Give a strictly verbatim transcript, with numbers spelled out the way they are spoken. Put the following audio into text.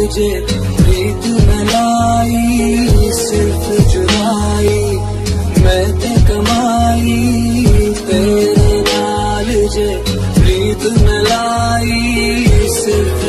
जे प्रीत न लाई सिर्फ जुदाई मैं ते कमाई तेरे नाल जे प्रीत न लाई सिर्फ